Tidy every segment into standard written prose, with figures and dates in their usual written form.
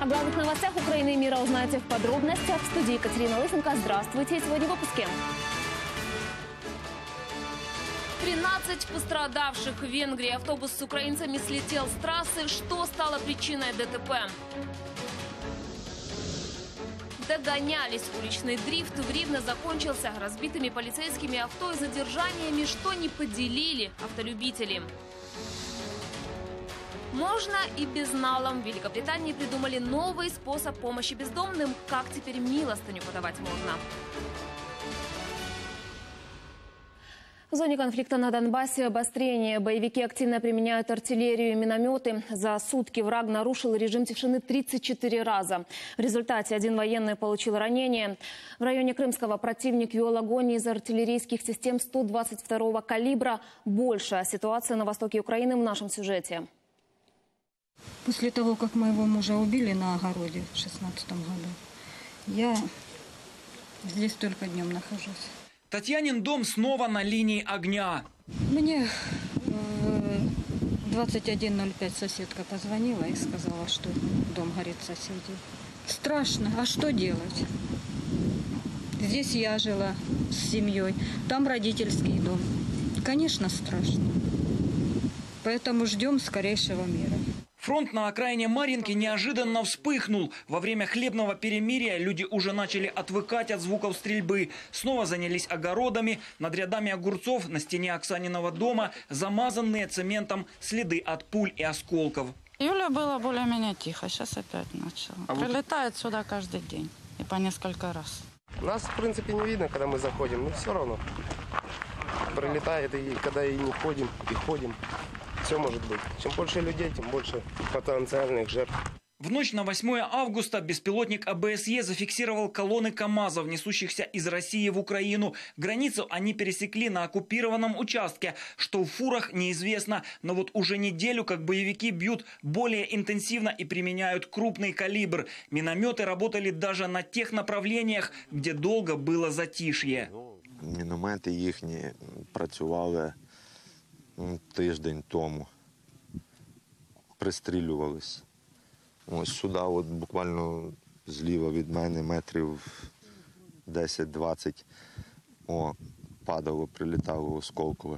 О главных новостях Украины и мира узнаете в подробностях. В студии Екатерина Лысенко. Здравствуйте. Сегодня в выпуске. 13 пострадавших в Венгрии. Автобус с украинцами слетел с трассы. Что стало причиной ДТП? Догонялись. Уличный дрифт в Ривно закончился разбитыми полицейскими авто и задержаниями, что не поделили автолюбители. Можно и безналом. В Великобритании придумали новый способ помощи бездомным. Как теперь милостыню подавать можно? В зоне конфликта на Донбассе обострение. Боевики активно применяют артиллерию и минометы. За сутки враг нарушил режим тишины 34 раза. В результате один военный получил ранение. В районе Крымского противник вел огонь из артиллерийских систем 122-го калибра. Больше о ситуации на востоке Украины в нашем сюжете. После того, как моего мужа убили на огороде в 2016 году, я здесь только днем нахожусь. Татьянин дом снова на линии огня. Мне 21:05 соседка позвонила и сказала, что дом горит соседей. Страшно, а что делать? Здесь я жила с семьей, там родительский дом. Конечно, страшно. Поэтому ждем скорейшего мира. Фронт на окраине Марьинки неожиданно вспыхнул. Во время хлебного перемирия люди уже начали отвыкать от звуков стрельбы. Снова занялись огородами. Над рядами огурцов на стене Оксаниного дома замазанные цементом следы от пуль и осколков. Июля было более-менее тихо, сейчас опять начало. Прилетает сюда каждый день и по несколько раз. Нас, в принципе, не видно, когда мы заходим, но все равно прилетает, и когда и не ходим, и ходим. Все может быть. Чем больше людей, тем больше потенциальных жертв. В ночь на 8 августа беспилотник АБСЕ зафиксировал колонны КАМАЗов, несущихся из России в Украину. Границу они пересекли на оккупированном участке. Что в фурах, неизвестно. Но вот уже неделю, как боевики бьют более интенсивно и применяют крупный калибр. Минометы работали даже на тех направлениях, где долго было затишье. Міномети їхні працювали тиждень тому, пристрілювались. Ось сюди, от буквально зліва від мене, метрів 10-20, падало, прилітало осколкове.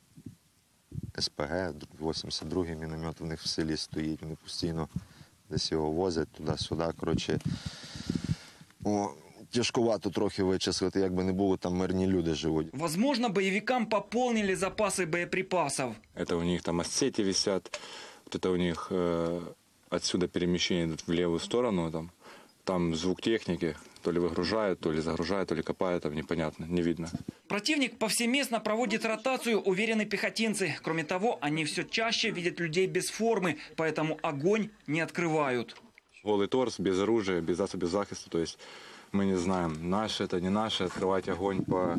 СПГ, 82-й міномет у них в селі стоїть, вони постійно десь його возять туди-сюди, коротше. Тяжковато трохи вичислити, якби не було, там мирні люди живуть. Возможно, боевикам пополнили запасы боеприпасов. Это у них там осети висят, вот это у них отсюда перемещение идут в левую сторону, там звук техники, то ли выгружают, то ли загружают, то ли копают, там непонятно, не видно. Противник повсеместно проводит ротацию, уверены пехотинцы. Кроме того, они все чаще видят людей без формы, поэтому огонь не открывают. Голый торс, без оружия, без засобов захиста, то есть мы не знаем, наше это, не наше. Открывать огонь по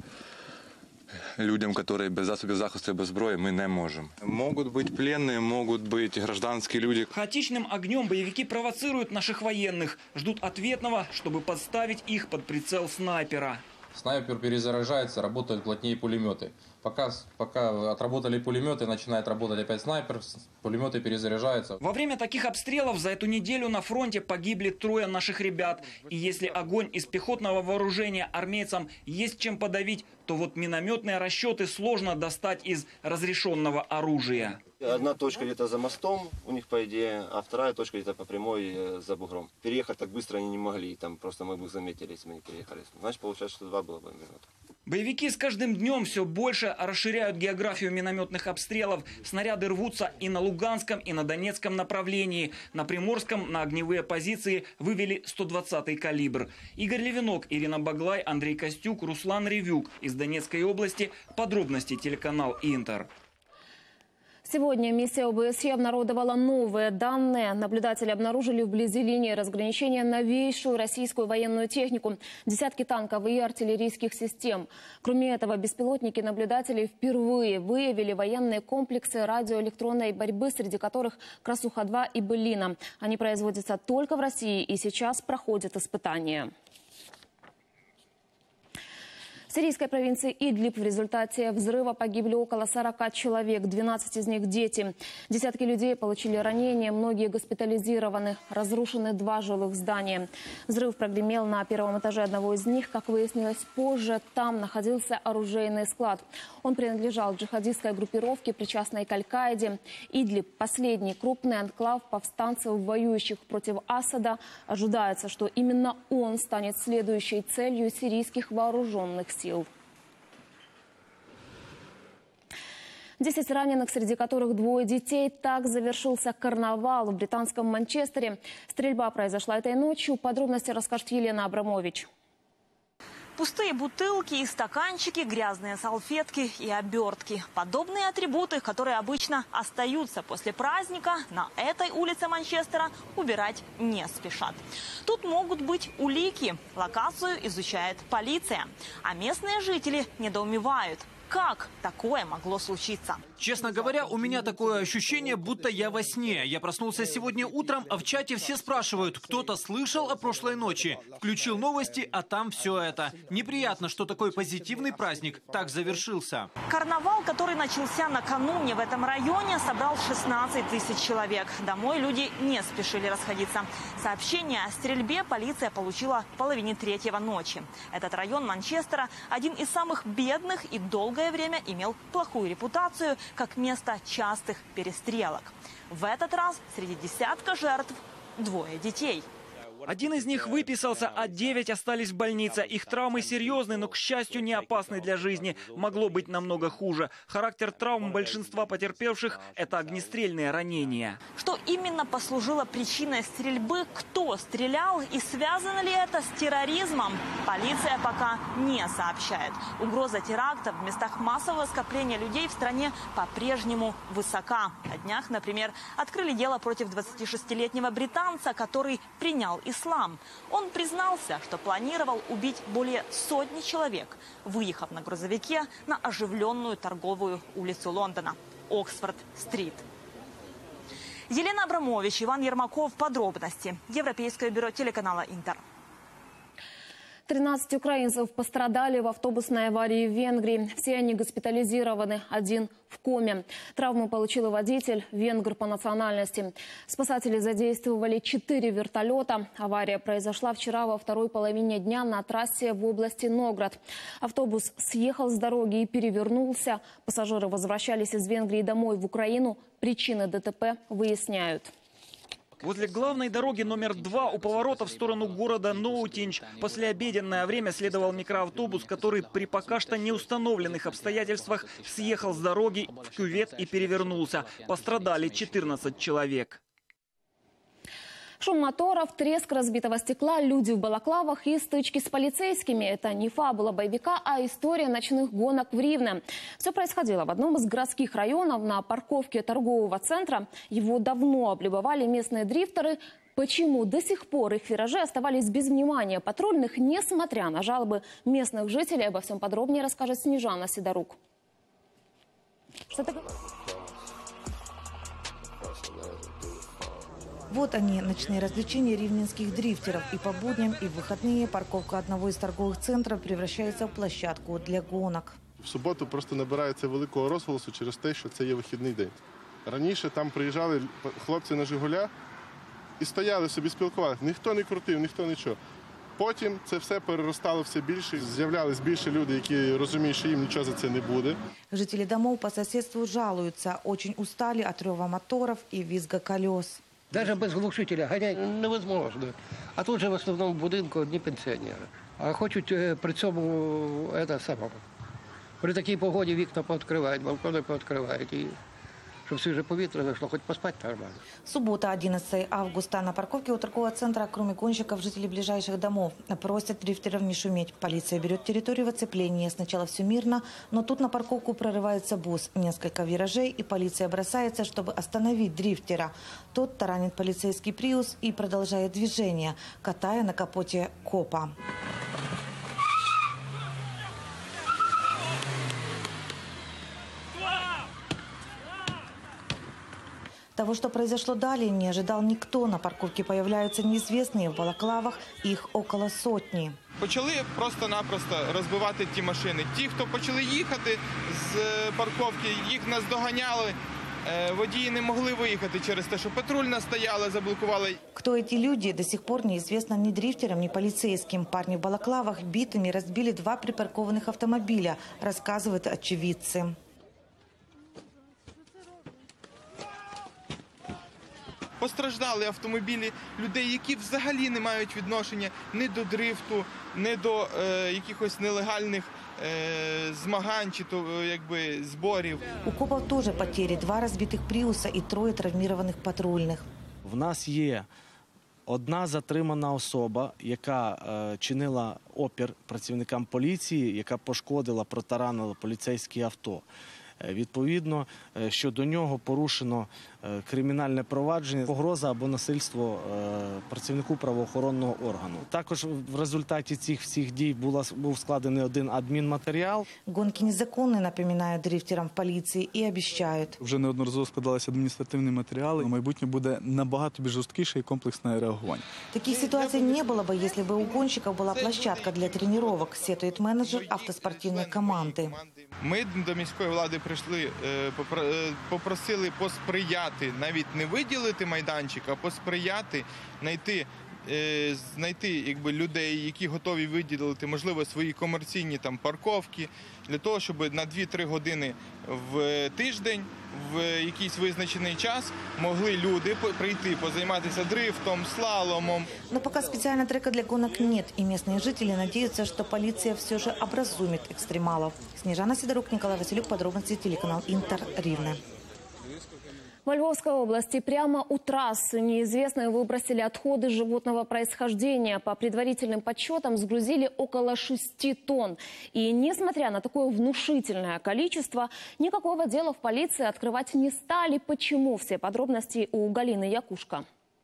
людям, которые без засобов захиста и без зброї, мы не можем. Могут быть пленные, могут быть гражданские люди. Хаотичным огнем боевики провоцируют наших военных. Ждут ответного, чтобы подставить их под прицел снайпера. Снайпер перезаряжается, работают плотнее пулеметы. Пока отработали пулеметы, начинает работать опять снайпер, пулеметы перезаряжаются. Во время таких обстрелов за эту неделю на фронте погибли 3 наших ребят. И если огонь из пехотного вооружения армейцам есть чем подавить, то вот минометные расчеты сложно достать из разрешенного оружия. Одна точка где-то за мостом у них, по идее, а вторая точка где-то по прямой за бугром. Переехать так быстро они не могли, там просто мы бы заметили, если мы не переехали. Значит, получается, что 2 было бы минуты. Боевики с каждым днем все больше расширяют географию минометных обстрелов. Снаряды рвутся и на Луганском, и на Донецком направлении. На Приморском на огневые позиции вывели 120-й калибр. Игорь Левинок, Ирина Баглай, Андрей Костюк, Руслан Ревюк. Из Донецкой области. Подробности телеканал Интер. Сегодня миссия ОБСЕ обнародовала новые данные. Наблюдатели обнаружили вблизи линии разграничения новейшую российскую военную технику, десятки танков и артиллерийских систем. Кроме этого, беспилотники наблюдателей впервые выявили военные комплексы радиоэлектронной борьбы, среди которых «Красуха-2» и «Былина». Они производятся только в России и сейчас проходят испытания. В сирийской провинции Идлиб в результате взрыва погибли около 40 человек, 12 из них дети. Десятки людей получили ранения, многие госпитализированы. Разрушены 2 жилых здания. Взрыв прогремел на первом этаже одного из них. Как выяснилось позже, там находился оружейный склад. Он принадлежал джихадистской группировке, причастной к Аль-Каиде. Идлиб – последний крупный анклав повстанцев, воюющих против Асада. Ожидается, что именно он станет следующей целью сирийских вооруженных сил. 10 раненых, среди которых 2 детей. Так завершился карнавал в британском Манчестере. Стрельба произошла этой ночью. Подробности расскажет Елена Абрамович. Пустые бутылки и стаканчики, грязные салфетки и обертки. Подобные атрибуты, которые обычно остаются после праздника, на этой улице Манчестера убирать не спешат. Тут могут быть улики. Локацию изучает полиция. А местные жители недоумевают. Как такое могло случиться? Честно говоря, у меня такое ощущение, будто я во сне. Я проснулся сегодня утром, а в чате все спрашивают, кто-то слышал о прошлой ночи. Включил новости, а там все это. Неприятно, что такой позитивный праздник так завершился. Карнавал, который начался накануне в этом районе, собрал 16 тысяч человек. Домой люди не спешили расходиться. Сообщение о стрельбе полиция получила в половине 3-го ночи. Этот район Манчестера один из самых бедных и долгое время имел плохую репутацию как место частых перестрелок. В этот раз среди десятка жертв 2 детей. Один из них выписался, а 9 остались в больнице. Их травмы серьезные, но, к счастью, не опасны для жизни. Могло быть намного хуже. Характер травм большинства потерпевших – это огнестрельные ранения. Что именно послужило причиной стрельбы, кто стрелял и связано ли это с терроризмом, полиция пока не сообщает. Угроза терактов в местах массового скопления людей в стране по-прежнему высока. На днях, например, открыли дело против 26-летнего британца, который принял ислам. Он признался, что планировал убить более 100 человек, выехав на грузовике на оживленную торговую улицу Лондона – Оксфорд-стрит. Елена Абрамович, Иван Ермаков. Подробности. Европейское бюро телеканала «Интер». 13 украинцев пострадали в автобусной аварии в Венгрии. Все они госпитализированы, 1 в коме. Травму получил водитель, венгр по национальности. Спасатели задействовали 4 вертолета. Авария произошла вчера во второй половине дня на трассе в области Новгород. Автобус съехал с дороги и перевернулся. Пассажиры возвращались из Венгрии домой в Украину. Причины ДТП выясняют. Возле главной дороги номер 2 у поворота в сторону города Ноутинч послеобеденное время следовал микроавтобус, который при пока что неустановленных обстоятельствах съехал с дороги в кювет и перевернулся. Пострадали 14 человек. Шум моторов, треск разбитого стекла, люди в балаклавах и стычки с полицейскими. Это не фабула боевика, а история ночных гонок в Ривне. Все происходило в одном из городских районов на парковке торгового центра. Его давно облюбовали местные дрифтеры. Почему до сих пор их виражи оставались без внимания патрульных, несмотря на жалобы местных жителей? Обо всем подробнее расскажет Снежана Сидорук. Вот они, ночные развлечения ривненских дрифтеров. И по будням, и в выходные парковка одного из торговых центров превращается в площадку для гонок. В суботу просто набирається великого розголосу через те, що це є вихідний день. Раніше там приїжджали хлопці на «Жигулях» і стояли собі, спілкувалися. Ніхто не крутив, ніхто нічого. Потім це все переростало все більше. З'являлись більше люди, які розуміють, що їм нічого за це не буде. Жители домов по соседству жалуются. Очень устали от рева моторов и визга колес. Даже без глушителя гонять невозможно. А тут же в основному будинку одні пенсіонери. А хочуть при цьому при такій погоді вікна пооткривають, балкони пооткривають. І щоб свіже повітря зайшло, хоч поспати нормально. Суббота, 11 августа. На парковке у торгового центра, кроме гонщиков, жители ближайших домов просят дрифтеров не шуметь. Полиция берет территорию в оцепление. Сначала все мирно, но тут на парковку прорывается бус. Несколько виражей, и полиция бросается, чтобы остановить дрифтера. Тот таранит полицейский приус и продолжает движение, катая на капоте копа. Того, что произошло далее, не ожидал никто. На парковке появляются неизвестные в балаклавах, их около 100. Почали просто-напросто розбивати ті машини. Ті, хто почали їхати з парковки, їх наздоганяли. Водії не могли виїхати через те, що патрульна стояла, заблокувала. Кто эти люди, до сих пор неизвестно ни дрифтерам, ни полицейским. Парни в балаклавах битыми разбили 2 припаркованных автомобиля, рассказывают очевидцы. Постраждали автомобілі людей, які взагалі не мають відношення ні до дрифту, ні до якихось нелегальних змагань чи зборів. У копов тоже потери. 2 разбитых «Приуса» и 3 травмированных патрульных. В нас є одна затримана особа, яка чинила опір працівникам поліції, яка пошкодила, протаранила поліцейське авто. Відповідно, щодо нього порушено кримінальне провадження, погроза або насильство працівнику правоохоронного органу. Також в результаті цих всіх дій був складений 1 адмінматеріал. Гонки незаконны, напоминают дрифтерам в полиции и обещают. Вже неодноразово складалися адміністративні матеріали. У майбутнє буде набагато більш жорсткіше і комплексне реагування. Таких ситуаций не было бы, если бы у гонщиков была площадка для тренировок, сетует менеджер автоспортивной команды. Ми до міської влади прийшли, попросили посприяти, навіть не виділити майданчик, а посприяти, знайти людей, які готові виділити, можливо, свої комерційні парковки, для того, щоб на 2-3 години в тиждень, в якийсь визначений час, могли люди прийти, позайматися дрифтом, слаломом. Но пока специального трека для гонок нет, и местные жители надеются, что полиция все же образумит экстремалов. Снежана Сидорук, Николай Василюк, подробности, телеканал Интер, Ривне. В Львовской области прямо у трассы неизвестные выбросили отходы животного происхождения. По предварительным подсчетам сгрузили около 6 тонн. И несмотря на такое внушительное количество, никакого дела в полиции открывать не стали. Почему? Все подробности у Галины Якушко.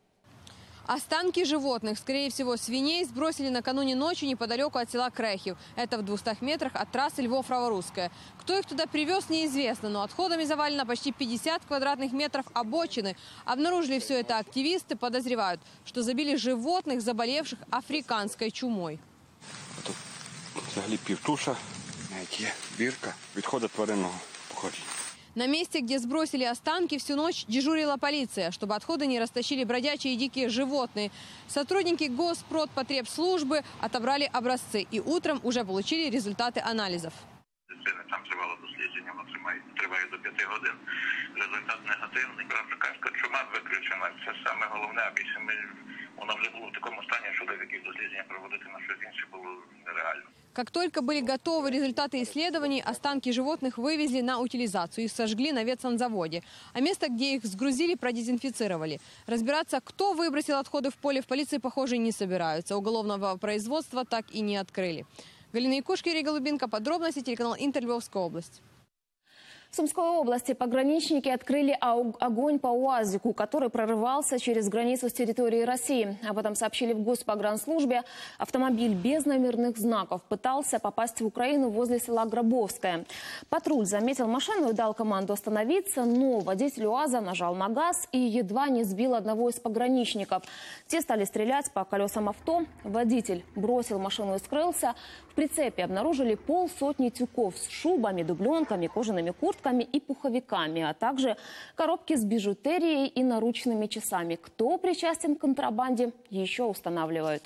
Останки животных, скорее всего свиней, сбросили накануне ночью неподалеку от села Крехів. Это в 200 метрах от трассы Львов-Раворусская. Кто их туда привез, неизвестно, но отходами завалено почти 50 квадратных метров обочины. Обнаружили все это активисты, подозревают, что забили животных, заболевших африканской чумой. Тут взагалі півтуша, навіть є бірка, відходи тваринного походження. На месте, где сбросили останки, всю ночь дежурила полиция, чтобы отходы не растащили бродячие и дикие животные. Сотрудники Госпродпотребслужбы отобрали образцы и утром уже получили результаты анализов. Там тривало дослідження, воно триває до 5 годин. Результат негативний. Африканська чума виключена. Це саме головне, а більше воно вже було в такому стані, що якісь дослідження проводити на щось інше було нереально. Как только были готовы результаты исследований, останки животных вывезли на утилизацию и сожгли на ветсанзаводе. А место, где их сгрузили, продезинфицировали. Разбираться, кто выбросил отходы в поле, в полиции, похоже, не собираются. Уголовного производства так и не открыли. Галина Якушко, Ирия Голубинка. Подробности, телеканал Интер, Львовская область. В Сумской области пограничники открыли огонь по УАЗику, который прорывался через границу с территории России. Об этом сообщили в Госпогранслужбе. Автомобиль без номерных знаков пытался попасть в Украину возле села Гробовское. Патруль заметил машину и дал команду остановиться, но водитель УАЗа нажал на газ и едва не сбил одного из пограничников. Те стали стрелять по колесам авто. Водитель бросил машину и скрылся. В прицепе обнаружили 50 тюков с шубами, дубленками, кожаными куртками и пуховиками, а также коробки с бижутерией и наручными часами. Кто причастен к контрабанде, еще устанавливают.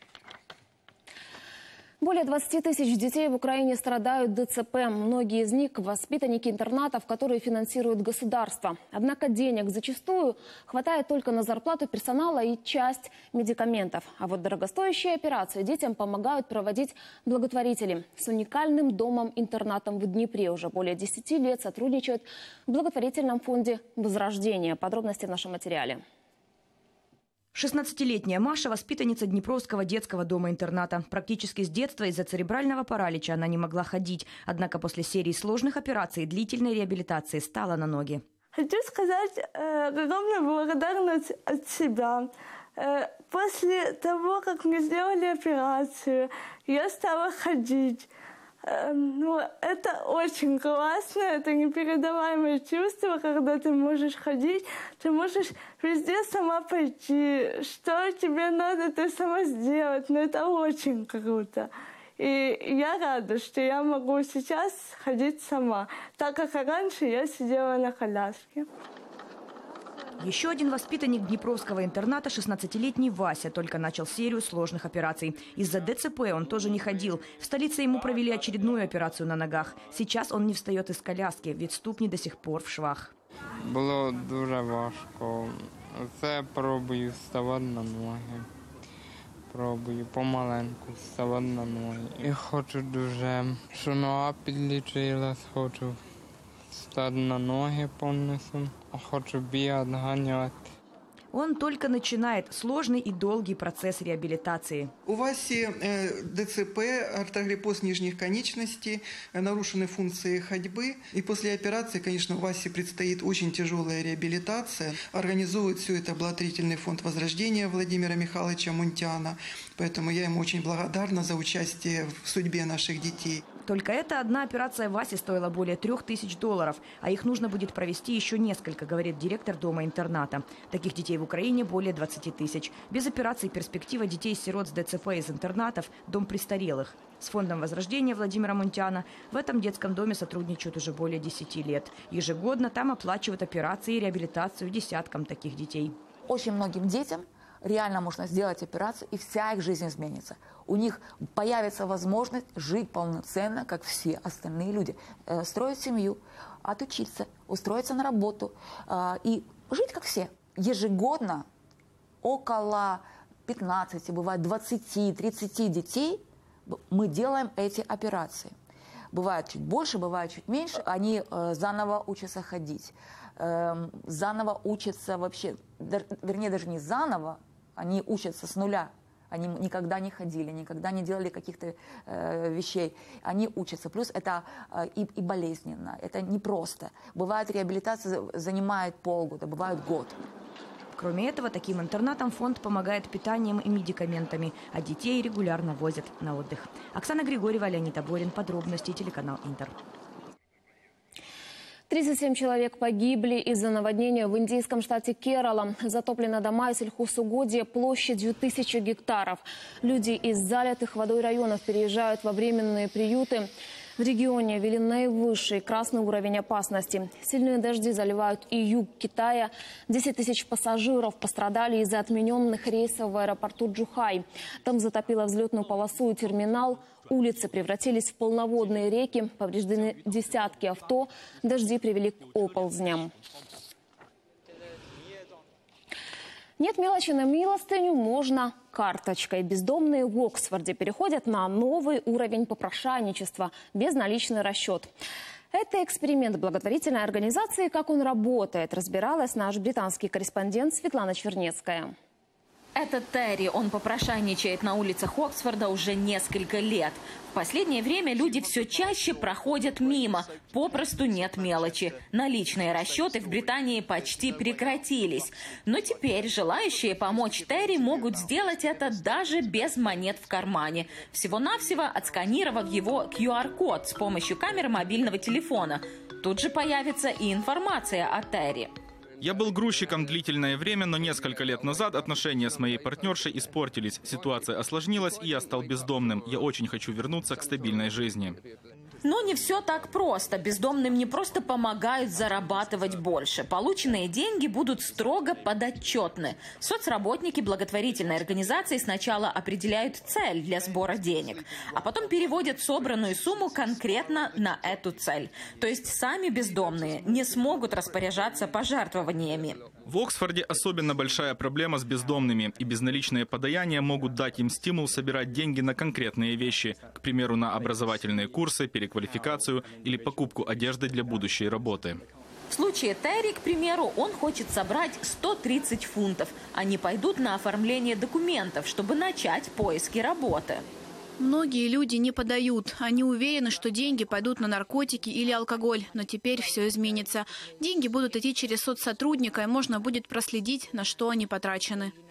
Более 20 тысяч детей в Украине страдают ДЦП. Многие из них – воспитанники интернатов, которые финансирует государство. Однако денег зачастую хватает только на зарплату персонала и часть медикаментов. А вот дорогостоящие операции детям помогают проводить благотворители. С уникальным домом-интернатом в Днепре уже более 10 лет сотрудничают в благотворительном фонде «Возрождение». Подробности в нашем материале. 16-летняя Маша – воспитанница Днепровского детского дома-интерната. Практически с детства из-за церебрального паралича она не могла ходить. Однако после серии сложных операций и длительной реабилитации стала на ноги. Хочу сказать огромную благодарность от себя. После того, как мне сделали операцию, я стала ходить. Ну, это очень классно, это непередаваемое чувство, когда ты можешь ходить, ты можешь везде сама пойти, что тебе надо, ты сама сделать, но это очень круто. И я рада, что я могу сейчас ходить сама, так как раньше я сидела на коляске. Еще один воспитанник Днепровского интерната, 16-летний Вася, только начал серию сложных операций. Из-за ДЦП он тоже не ходил. В столице ему провели очередную операцию на ногах. Сейчас он не встает из коляски, ведь ступни до сих пор в швах. Було дуже важко. Це пробую вставати на ноги. Пробую помаленьку вставати на ноги. І хочу дуже, що нога підлічилась, хочу встати на ноги повністю. Хочу бігати, ганяти. Он только начинает сложный и долгий процесс реабилитации. У Васи ДЦП, артроглипоз нижних конечностей, нарушены функции ходьбы. И после операции, конечно, у Васи предстоит очень тяжелая реабилитация. Организует все это благотворительный фонд возрождения Владимира Михайловича Мунтяна. Поэтому я ему очень благодарна за участие в судьбе наших детей. Только эта одна операция Васе стоила более $3000, а их нужно будет провести еще несколько, говорит директор дома-интерната. Таких детей в Украине более 20 тысяч. Без операций перспектива детей-сирот с ДЦП из интернатов – дом престарелых. С фондом возрождения Владимира Мунтяна в этом детском доме сотрудничают уже более 10 лет. Ежегодно там оплачивают операции и реабилитацию десяткам таких детей. Очень многим детям реально можно сделать операцию, и вся их жизнь изменится. У них появится возможность жить полноценно, как все остальные люди. Строить семью, отучиться, устроиться на работу и жить, как все. Ежегодно около 15, бывает 20, 30 детей мы делаем эти операции. Бывает чуть больше, бывает чуть меньше. Они заново учатся ходить, заново учатся вообще, вернее, даже не заново, они учатся с нуля. Они никогда не ходили, никогда не делали каких-то вещей. Они учатся. Плюс это и болезненно, это непросто. Бывает, реабилитация занимает полгода, бывает год. Кроме этого, таким интернатам фонд помогает питанием и медикаментами, а детей регулярно возят на отдых. Оксана Григорьева, Леонид Аборин. Подробности, телеканал Интер. 37 человек погибли из-за наводнения в индийском штате Керала. Затоплены дома и сельхозугодья площадью 1000 гектаров. Люди из залитых водой районов переезжают во временные приюты. В регионе ввели наивысший красный уровень опасности. Сильные дожди заливают и юг Китая. 10 тысяч пассажиров пострадали из-за отмененных рейсов в аэропорту Джухай. Там затопило взлетную полосу и терминал. Улицы превратились в полноводные реки. Повреждены десятки авто. Дожди привели к оползням. Нет мелочи на милостыню, можно карточкой. Бездомные в Оксфорде переходят на новый уровень попрошайничества – безналичный расчет. Это эксперимент благотворительной организации. Как он работает, разбиралась наш британский корреспондент Светлана Чернецкая. Это Терри. Он попрошайничает на улицах Оксфорда уже несколько лет. В последнее время люди все чаще проходят мимо. Попросту нет мелочи. Наличные расчеты в Британии почти прекратились. Но теперь желающие помочь Терри могут сделать это даже без монет в кармане. Всего-навсего отсканировав его QR-код с помощью камеры мобильного телефона. Тут же появится и информация о Терри. Я был грузчиком длительное время, но несколько лет назад отношения с моей партнершей испортились. Ситуация осложнилась, и я стал бездомным. Я очень хочу вернуться к стабильной жизни. Но не все так просто. Бездомным не просто помогают зарабатывать больше. Полученные деньги будут строго подотчетны. Соцработники благотворительной организации сначала определяют цель для сбора денег, а потом переводят собранную сумму конкретно на эту цель. То есть сами бездомные не смогут распоряжаться пожертвованиями. В Оксфорде особенно большая проблема с бездомными, и безналичные подаяния могут дать им стимул собирать деньги на конкретные вещи, к примеру, на образовательные курсы, переквалификацию или покупку одежды для будущей работы. В случае Терри, к примеру, он хочет собрать 130 фунтов. Они пойдут на оформление документов, чтобы начать поиски работы. Многие люди не подают. Они уверены, что деньги пойдут на наркотики или алкоголь. Но теперь все изменится. Деньги будут идти через соцсотрудника, и можно будет проследить, на что они потрачены.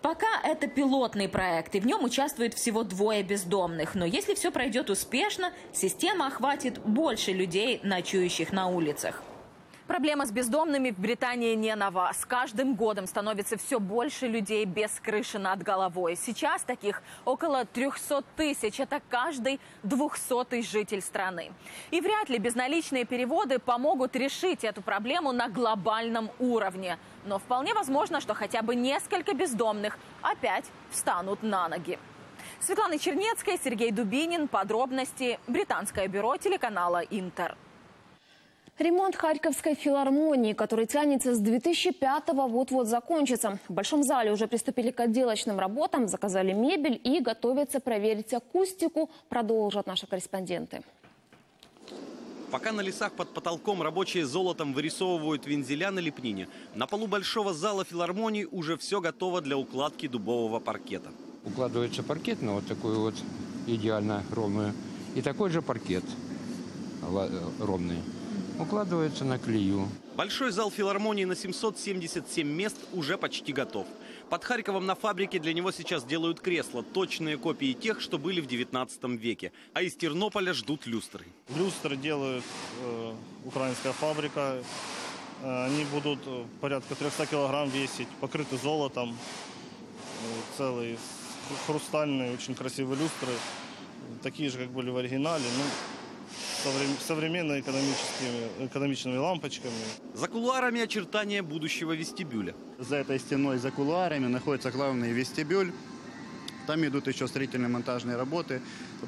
Пока это пилотный проект, и в нем участвует всего 2 бездомных. Но если все пройдет успешно, система охватит больше людей, ночующих на улицах. Проблема с бездомными в Британии не нова. С каждым годом становится все больше людей без крыши над головой. Сейчас таких около 300 тысяч. Это каждый 200-й житель страны. И вряд ли безналичные переводы помогут решить эту проблему на глобальном уровне. Но вполне возможно, что хотя бы несколько бездомных опять встанут на ноги. Светлана Чернецкая, Сергей Дубинин. Подробности. Британское бюро телеканала «Интер». Ремонт Харьковской филармонии, который тянется с 2005-го, вот-вот закончится. В Большом зале уже приступили к отделочным работам, заказали мебель и готовятся проверить акустику, продолжат наши корреспонденты. Пока на лесах под потолком рабочие золотом вырисовывают вензеля на лепнине, на полу Большого зала филармонии уже все готово для укладки дубового паркета. Укладывается паркет на вот такую вот идеально ровную. И такой же паркет ровный. Укладывается на клею. Большой зал филармонии на 777 мест уже почти готов. Под Харьковом на фабрике для него сейчас делают кресла, точные копии тех, что были в 19 веке. А из Тернополя ждут люстры. Люстры делают украинская фабрика. Они будут порядка 300 килограмм весить, покрыты золотом. Целые хрустальные, очень красивые люстры. Такие же, как были в оригинале. Современными экономичными лампочками. За кулуарами очертания будущего вестибюля. За этой стеной, за кулуарами находится главный вестибюль. Там идут еще строительно-монтажные работы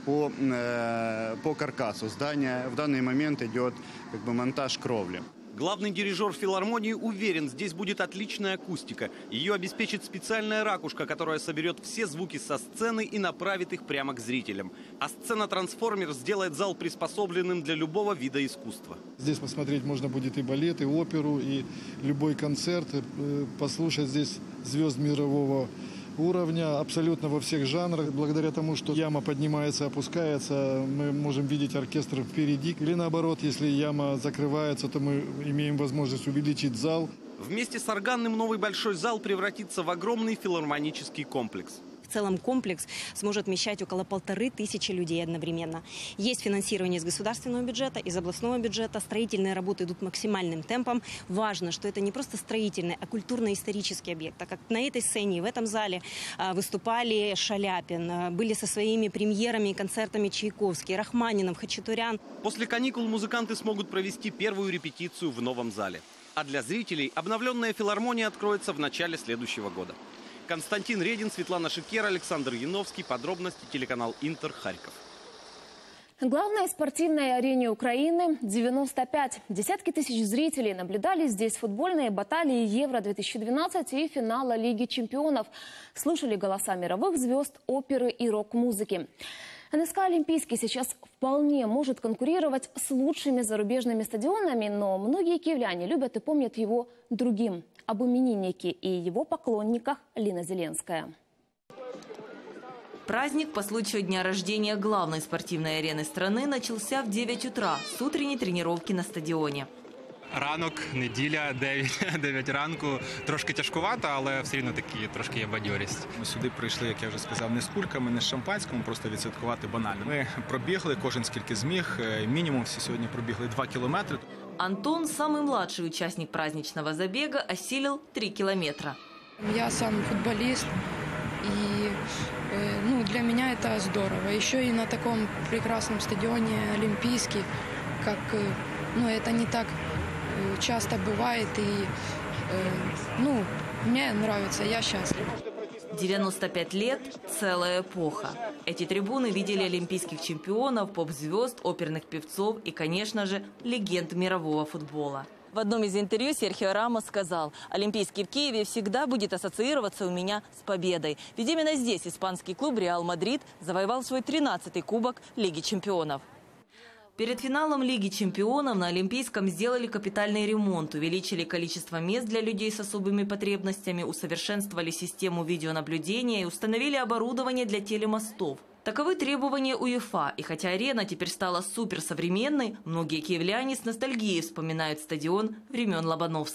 по каркасу здания. В данный момент идет монтаж кровли. Главный дирижер филармонии уверен, здесь будет отличная акустика. Ее обеспечит специальная ракушка, которая соберет все звуки со сцены и направит их прямо к зрителям. А сцена-трансформер сделает зал приспособленным для любого вида искусства. Здесь посмотреть можно будет и балет, и оперу, и любой концерт. Послушать здесь звезд мирового уровня абсолютно во всех жанрах. Благодаря тому, что яма поднимается, опускается, мы можем видеть оркестр впереди. Или наоборот, если яма закрывается, то мы имеем возможность увеличить зал. Вместе с органным новый большой зал превратится в огромный филармонический комплекс. В целом комплекс сможет вмещать около 1500 людей одновременно. Есть финансирование из государственного бюджета, из областного бюджета. Строительные работы идут максимальным темпом. Важно, что это не просто строительный, а культурно-исторический объект. Так как на этой сцене, в этом зале выступали Шаляпин, были со своими премьерами и концертами Чайковский, Рахманинов, Хачатурян. После каникул музыканты смогут провести первую репетицию в новом зале. А для зрителей обновленная филармония откроется в начале следующего года. Константин Редин, Светлана Шикер, Александр Яновский. Подробности телеканал Интер, Харьков. Главной спортивной арене Украины 95. Десятки тысяч зрителей наблюдали здесь футбольные баталии Евро-2012 и финала Лиги чемпионов. Слушали голоса мировых звезд, оперы и рок-музыки. НСК «Олимпийский» сейчас вполне может конкурировать с лучшими зарубежными стадионами, но многие киевляне любят и помнят его другим. Об имениннике и его поклонниках Лина Зеленская. Праздник по случаю дня рождения главной спортивной арены страны начался в 9 утра с утренней тренировки на стадионе. Ранок, неділя, 9 ранку. Трошки тяжкувато, але все рівно такі трошки є бадьорість. Ми сюди прийшли, як я вже сказав, не з кульками, не з шампанським, просто відсвяткувати банально. Ми пробігли, кожен скільки зміг. Мінімум всі сьогодні пробігли 2 кілометри. Антон, самый младший участник праздничного забега, осилил 3 километра. Я сам футболист, и для меня это здорово. Еще и на таком прекрасном стадионе Олимпийский, как это не так часто бывает, и мне нравится, я счастлив. 95 лет – целая эпоха. Эти трибуны видели олимпийских чемпионов, поп-звезд, оперных певцов и, конечно же, легенд мирового футбола. В одном из интервью Серхио Рамос сказал: «Олимпийский в Киеве всегда будет ассоциироваться у меня с победой». Ведь именно здесь испанский клуб «Реал Мадрид» завоевал свой 13-й кубок Лиги чемпионов. Перед финалом Лиги чемпионов на Олимпийском сделали капитальный ремонт, увеличили количество мест для людей с особыми потребностями, усовершенствовали систему видеонаблюдения и установили оборудование для телемостов. Таковы требования УЕФА. И хотя арена теперь стала суперсовременной, многие киевляне с ностальгией вспоминают стадион времен Лобановского.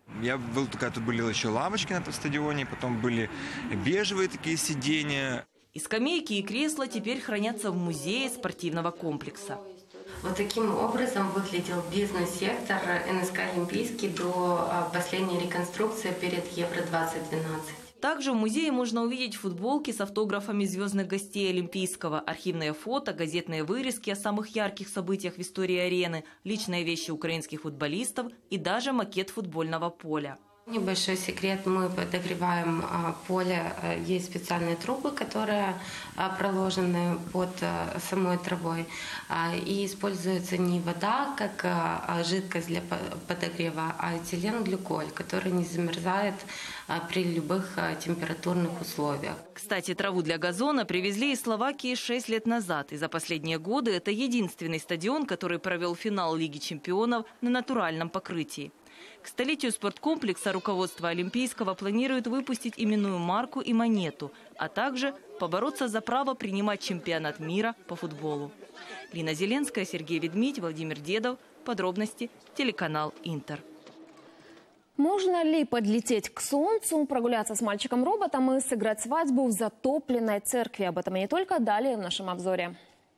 Я был, когда тут были еще лавочки на стадионе, потом были бежевые такие сиденья. И скамейки, и кресла теперь хранятся в музее спортивного комплекса. Вот таким образом выглядел бизнес-сектор НСК «Олимпийский» до последней реконструкции перед Евро-2012. Также в музее можно увидеть футболки с автографами звездных гостей Олимпийского, архивные фото, газетные вырезки о самых ярких событиях в истории арены, личные вещи украинских футболистов и даже макет футбольного поля. Небольшой секрет, мы подогреваем поле, есть специальные трубы, которые проложены под самой травой, и используется не вода как жидкость для подогрева, а этиленгликоль, который не замерзает при любых температурных условиях. Кстати, траву для газона привезли из Словакии 6 лет назад, и за последние годы это единственный стадион, который провел финал Лиги чемпионов на натуральном покрытии. К столетию спорткомплекса руководство Олимпийского планирует выпустить именную марку и монету, а также побороться за право принимать чемпионат мира по футболу. Лина Зеленская, Сергей Ведмидь, Владимир Дедов. Подробности телеканал Интер. Можно ли подлететь к Солнцу, прогуляться с мальчиком-роботом и сыграть свадьбу в затопленной церкви? Об этом и не только, далее в нашем обзоре.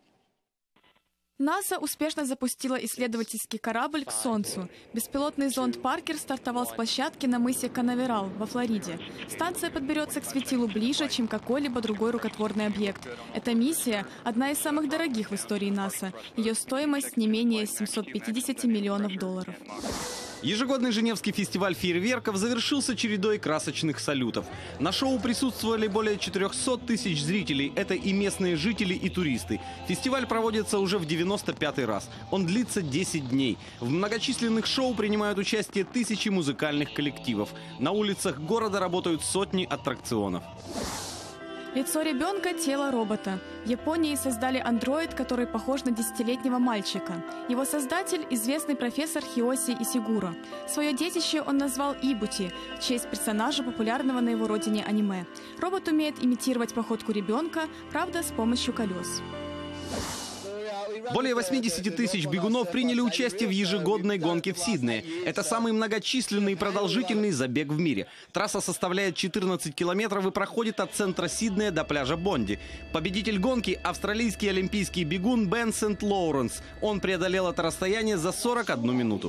НАСА успешно запустила исследовательский корабль к Солнцу. Беспилотный зонд «Паркер» стартовал с площадки на мысе Канаверал во Флориде. Станция подберется к светилу ближе, чем какой-либо другой рукотворный объект. Эта миссия – одна из самых дорогих в истории НАСА. Ее стоимость не менее 750 миллионов долларов. Ежегодный Женевский фестиваль фейерверков завершился чередой красочных салютов. На шоу присутствовали более 400 тысяч зрителей. Это и местные жители, и туристы. Фестиваль проводится уже в 95-й раз. Он длится 10 дней. В многочисленных шоу принимают участие тысячи музыкальных коллективов. На улицах города работают сотни аттракционов. Лицо ребенка – тело робота. В Японии создали андроид, который похож на 10-летнего мальчика. Его создатель – известный профессор Хиоси Исигуро. Свое детище он назвал Ибути в честь персонажа, популярного на его родине аниме. Робот умеет имитировать походку ребенка, правда, с помощью колес. Более 80 тысяч бегунов приняли участие в ежегодной гонке в Сиднее. Это самый многочисленный и продолжительный забег в мире. Трасса составляет 14 километров и проходит от центра Сиднея до пляжа Бонди. Победитель гонки – австралийский олимпийский бегун Бен Сент-Лоуренс. Он преодолел это расстояние за 41 минуту.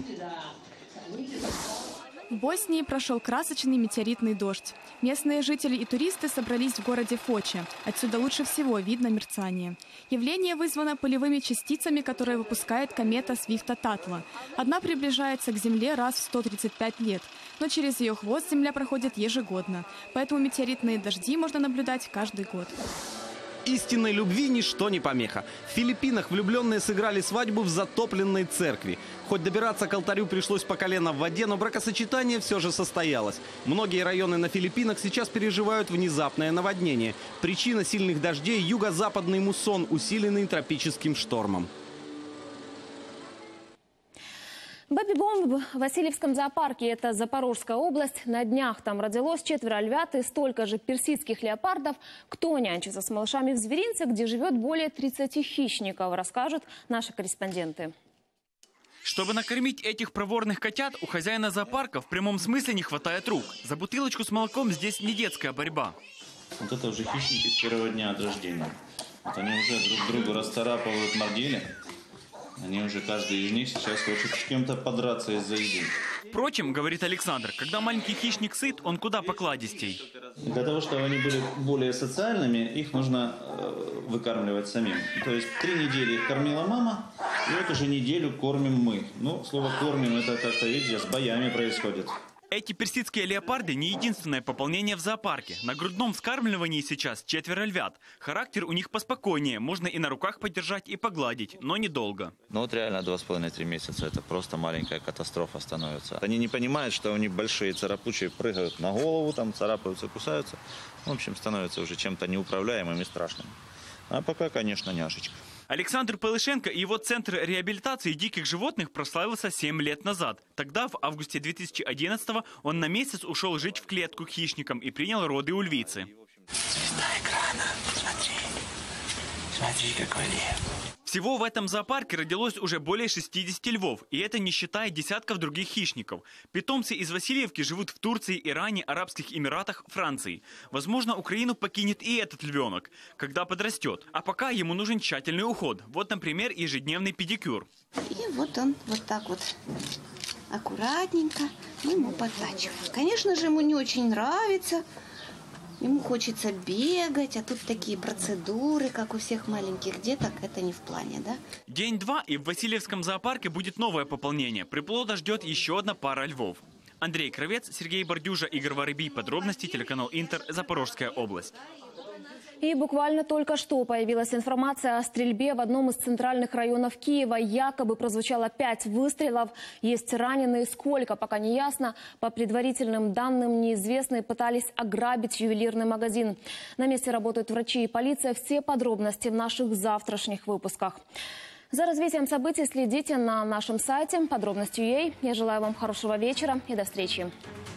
В Боснии прошел красочный метеоритный дождь. Местные жители и туристы собрались в городе Фоча. Отсюда лучше всего видно мерцание. Явление вызвано пылевыми частицами, которые выпускает комета Свифта-Татла. Одна приближается к Земле раз в 135 лет, но через ее хвост Земля проходит ежегодно. Поэтому метеоритные дожди можно наблюдать каждый год. Истинной любви ничто не помеха. В Филиппинах влюбленные сыграли свадьбу в затопленной церкви. Хоть добираться к алтарю пришлось по колено в воде, но бракосочетание все же состоялось. Многие районы на Филиппинах сейчас переживают внезапное наводнение. Причина сильных дождей – юго-западный муссон, усиленный тропическим штормом. Бэби-бум в Васильевском зоопарке, это Запорожская область. На днях там родилось 4 львят и столько же персидских леопардов. Кто нянчится с малышами в зверинце, где живет более 30 хищников, расскажут наши корреспонденты. Чтобы накормить этих проворных котят, у хозяина зоопарка в прямом смысле не хватает рук. За бутылочку с молоком здесь не детская борьба. Вот это уже хищники с первого дня от рождения. Вот они уже друг другу расцарапывают мордели. Они уже, каждый из них сейчас хочет с кем-то подраться из-за еды. Впрочем, говорит Александр, когда маленький хищник сыт, он куда покладистей. Для того, чтобы они были более социальными, их нужно выкармливать самим. То есть 3 недели их кормила мама, и вот уже неделю кормим мы. Ну, слово «кормим» это как-то, видите, с боями происходит. Эти персидские леопарды не единственное пополнение в зоопарке. На грудном вскармливании сейчас 4 львят. Характер у них поспокойнее, можно и на руках подержать, и погладить, но недолго. Ну вот реально 2,5-3 месяца это просто маленькая катастрофа становится. Они не понимают, что у них большие царапучие прыгают на голову, там царапаются, кусаются. В общем, становится уже чем-то неуправляемым и страшным. А пока, конечно, няшечка. Александр Полышенко и его центр реабилитации диких животных прославился 7 лет назад. Тогда, в августе 2011-го, он на месяц ушел жить в клетку к хищникам и принял роды у львицы. Звезда экрана, смотри. Смотри, как вали. Всего в этом зоопарке родилось уже более 60 львов, и это не считая десятков других хищников. Питомцы из Васильевки живут в Турции, Иране, Арабских Эмиратах, Франции. Возможно, Украину покинет и этот львенок, когда подрастет. А пока ему нужен тщательный уход. Вот, например, ежедневный педикюр. И вот он вот так вот аккуратненько мы ему подтачиваем. Конечно же, ему не очень нравится. Ему хочется бегать, а тут такие процедуры, как у всех маленьких деток, это не в плане, да? День-два, и в Васильевском зоопарке будет новое пополнение. Приплода ждет еще одна пара львов. Андрей Кровец, Сергей Бордюжа, Игорь Воробий. Подробности телеканал Интер, Запорожская область. И буквально только что появилась информация о стрельбе в одном из центральных районов Киева. Якобы прозвучало 5 выстрелов. Есть раненые. Сколько, пока не ясно. По предварительным данным, неизвестные пытались ограбить ювелирный магазин. На месте работают врачи и полиция. Все подробности в наших завтрашних выпусках. За развитием событий следите на нашем сайте подробности.ua. Я желаю вам хорошего вечера и до встречи.